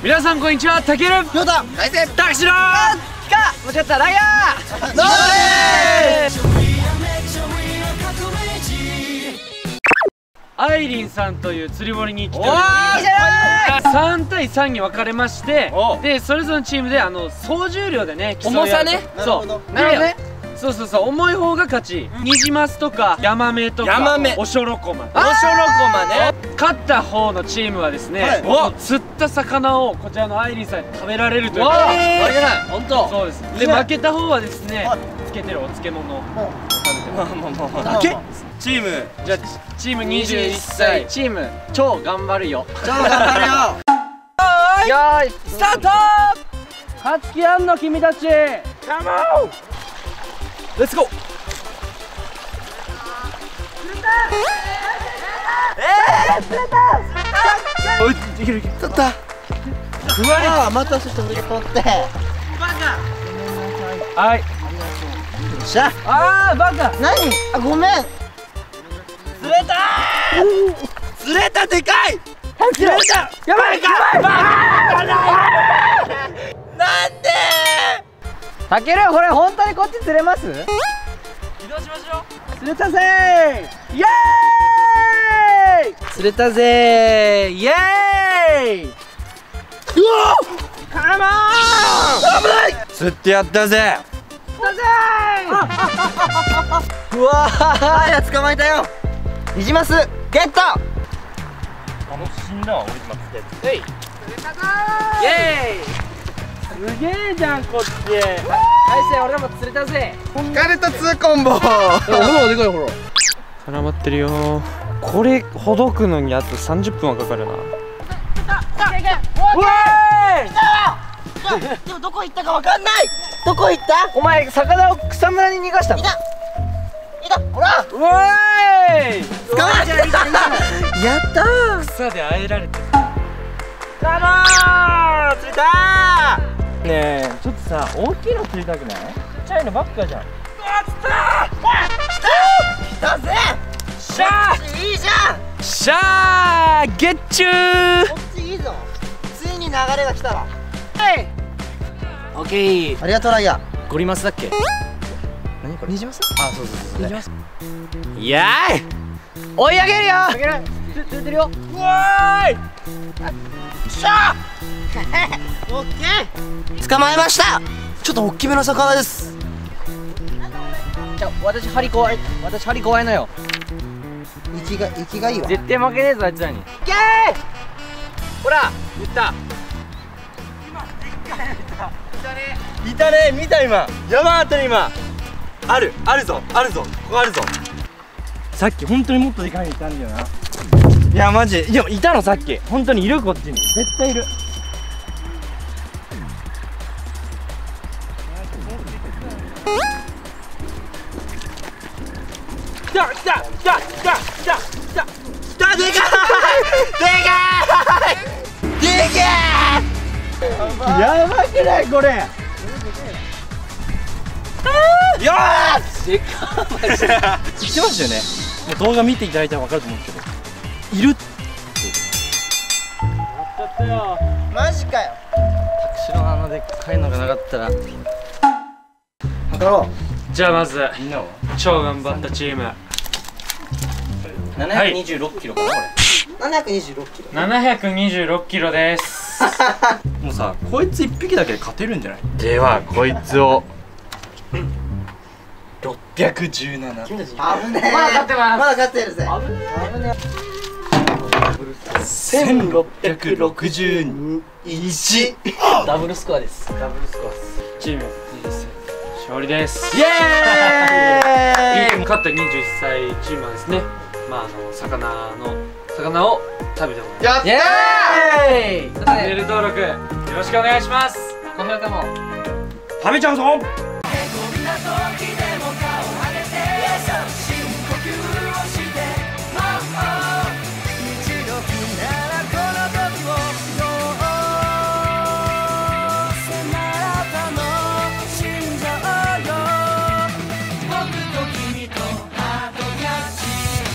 皆さんこんにちは、たける、 りょうた、 大勢、たけしろー間違った、ライアーノーレーアイリンさんという釣り堀に来ておりいいじゃない 3対3に分かれまして、でそれぞれのチームで総重量でね、競い合う。 重さね。 そうなるほどね。 そうそうそう、重い方が勝ち。ニジマスとかヤマメとかおしょろこま、 おしょろこまね。 勝った方のチームはですね、釣った魚をこちらのアイリンさんに食べられるということで、 あれじゃない、本当。 そうです。で負けた方はですね、つけてるお漬物を食べてだけ。 チーム、じゃあチーム21歳チーム超頑張るよ。 超頑張るよ。 よーい、スタート。 勝つ気あんの君たち。カモン。レッツゴー。おい、いけるいける。 取った。 ふわり。 ああ、またそして俺が取って。 はい。 よっしゃ。 あーバカ。 何？あ、ごめん。 釣れたー。釣れた、でかい。 釣れた。 やばいか。なんでたける、これ本当にこっち釣れます？ 移動しましょう。 釣れたぜー。イエーイ。釣れたぜー。イエーイ。うわー。カモン。危ない。 釣ってやったぜ。 うわー、や捕まえたよ。ニジマスゲット。 死んだわ、俺今釣って。 イエーイ。すげえじゃんこっち。大勢、俺らも釣れたぜ。 疲れた2コンボ。 ほらでかいほら。絡まってるよ。これほどくのにあと30分はかかるな。 でもどこ行ったかわかんない。どこ行った？ お前、魚を草むらに逃がしたの？ いた。ほら。 うわーい。 捕まえた。やったー。 草であえられてる。 カモン、釣れたー。ねえ、ちょっとさ、大きいの釣りたくない？ちっちゃいのばっかじゃん。 来たぜ。 しゃいいじゃん。 ーしゃーゲッチュー。 こっちいいぞ。ついに流れが来たわ。 オッケー。 ありがとうライア。 ゴリマスだっけ？ 何これ？ニジマス？あ、そうそうそう。ニジマス。 いやーい。 追い上げるよ。 釣れてるよ。 うわーい。 オッケー。捕まえました。ちょっと大きめの魚です。 じゃ、私針怖いのよ。 息がいいわ。 絶対負けねえぞ、あいつらに。いけー。ほら、言った。いたね、見た今。やばかったね今。あるぞ、ここあるぞ。さっき本当にもっとでかいのいたんだよな。いやマジで、いやいたのさっき。本当にいる、こっちに絶対いる。来たでかいやばくないこれ。よーし、でかー。マジで言ってましたよね。もう動画見ていただいたら分かると思うんですけど、いるって。やっちゃったよ。 マジかよ。 タクシのでっかいのがなかったら。 測ろじゃあまずみんなは超頑張ったチーム。 726キロかな、こう。726キロ。 726キロです。 れ。もうさ、こいつ1匹だけで勝てるんじゃない？ ではこいつを 617。 危ねえ。 まだ勝ってます。 まだ勝ってるぜ。危ね 1661。ダブルスコアです。 チーム21歳勝利です。 イエーイ。 勝った21歳チームはですね、魚を食べてもらいます。 やっイエーイ。 チャンネル登録よろしくお願いします。 高評価も食べちゃうぞ。